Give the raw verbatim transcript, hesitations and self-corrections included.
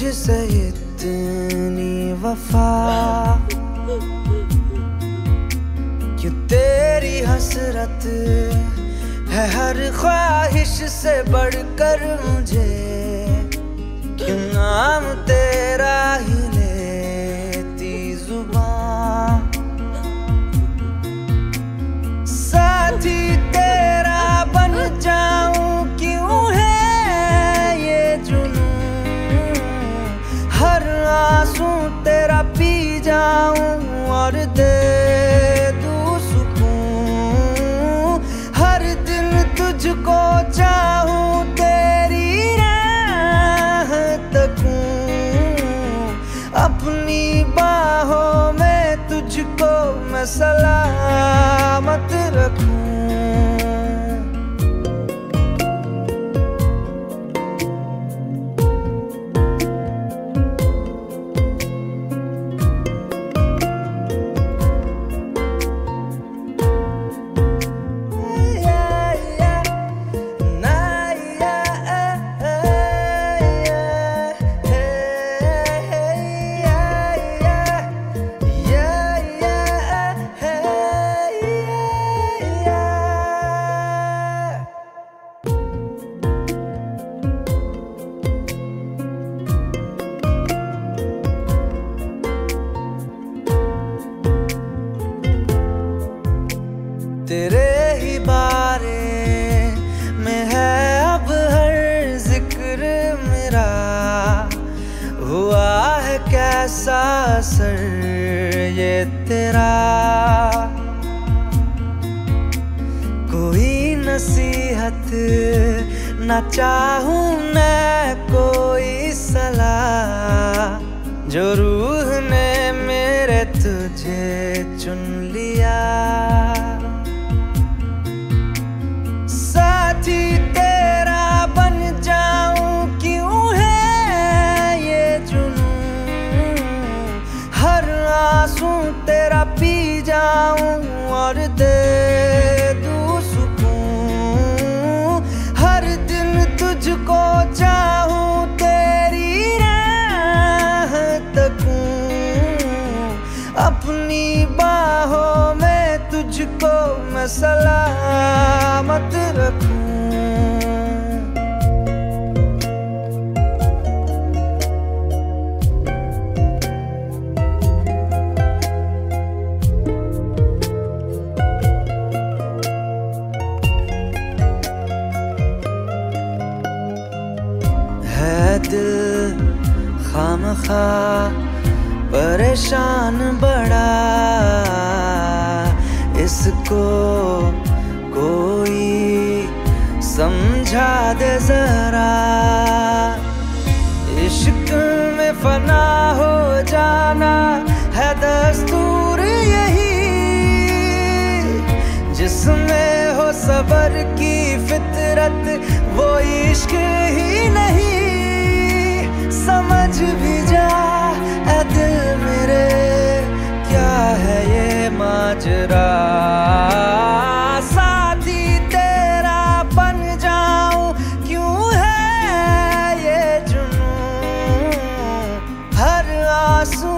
तुझसे इतनी वफा, क्यों तेरी हसरत है हर ख्वाहिश से बढ़कर मुझे, क्यों नाम तेरा ही लेती जुबां। साथी तेरा बन जाऊं क्यों है ये जुनून, हर आंसू तेरा पी जाऊं और दे दूं सुकून। हर दिन तुझको चाहूं, तेरी राह तकूं, अपनी बाहों में तुझको मैं सलामत रखूं। तेरे ही बारे में है अब हर जिक्र मेरा, हुआ है कैसा असर ये तेरा। कोई नसीहत न चाहूं मैं कोई सलाह, जो रूह ने मेरे तुझे चुन लिया। साथी तेरा बन जाऊं क्यों है ये जुनून, हर आंसू तेरा पी जाऊं और दे दूं सुकून। हर दिन तुझको चाहूं, तेरी राह तकूं, अपनी बाहों में तुझको मैं सलामत रखूं। है दिल खामखा परेशान बड़ा, इसको कोई समझा दे जरा। इश्क में फना हो जाना है दस्तूर यही, जिसमें हो सबर की फितरत वो इश्क ही नहीं। समझ भी जा ऐ दिल मेरे, क्या है ये माजरा। साथी तेरा बन जाऊं क्यों है ये जुनून, हर आंसू